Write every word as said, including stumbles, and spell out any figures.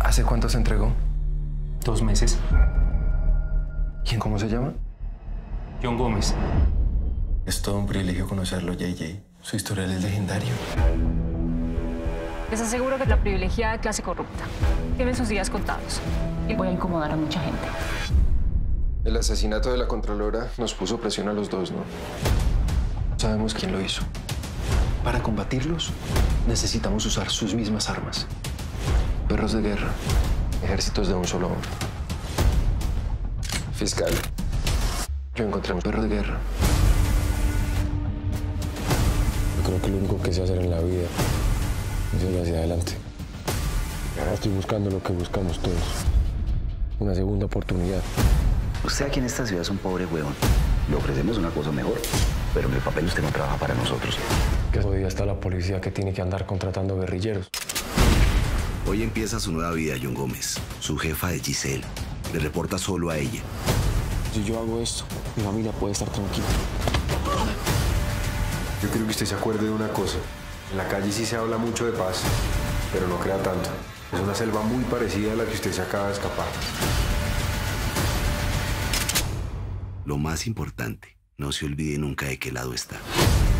¿Hace cuánto se entregó? Dos meses. ¿Quién? ¿Cómo se llama? John Gómez. Es todo un privilegio conocerlo, J J. Su historial es legendario. Les aseguro que la privilegiada clase corrupta tiene sus días contados. Y voy a incomodar a mucha gente. El asesinato de la Contralora nos puso presión a los dos, ¿no? Sabemos quién lo hizo. Para combatirlos, necesitamos usar sus mismas armas. Perros de guerra, ejércitos de un solo hombre. Fiscal, yo encontré un perro de guerra. Yo creo que lo único que sé hacer en la vida es ir hacia adelante. Ahora estoy buscando lo que buscamos todos. Una segunda oportunidad. Usted aquí en esta ciudad es un pobre huevón. Le ofrecemos una cosa mejor, pero en el papel usted no trabaja para nosotros. Que todavía está la policía que tiene que andar contratando guerrilleros. Hoy empieza su nueva vida, John Gómez. Su jefa es Giselle. Le reporta solo a ella. Si yo hago esto, mi familia puede estar tranquila. Yo quiero que usted se acuerde de una cosa. En la calle sí se habla mucho de paz, pero no crea tanto. Es una selva muy parecida a la que usted se acaba de escapar. Lo más importante, no se olvide nunca de qué lado está.